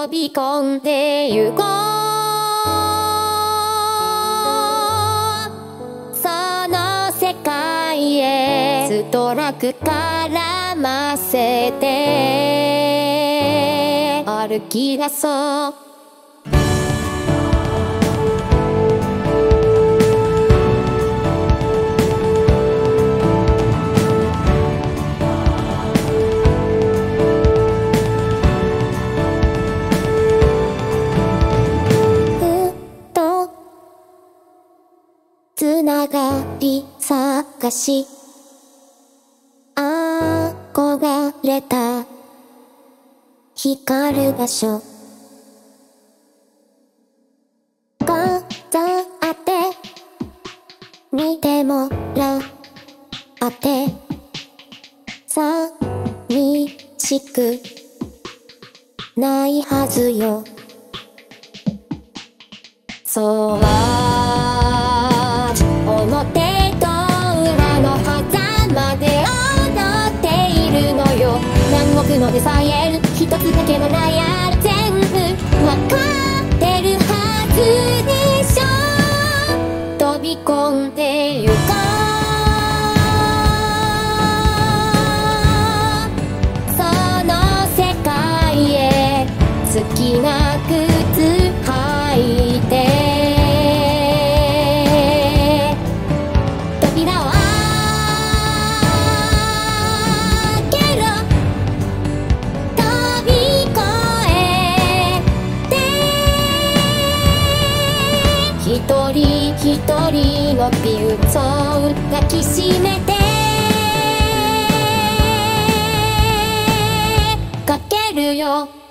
飛び込んでゆこう。その世界へストラク絡ませて歩き出そう。つながり探し憧れた光る場所飾って見てもらって寂しくないはずよ。そうは表と裏の狭間で踊っているのよ。南国のデサイエル一つだけのナイアル全部わかってるはずでしょ。飛び込んでゆこう。その世界へ好きな靴履いて一人一人のピューソを抱きしめてかけるよ。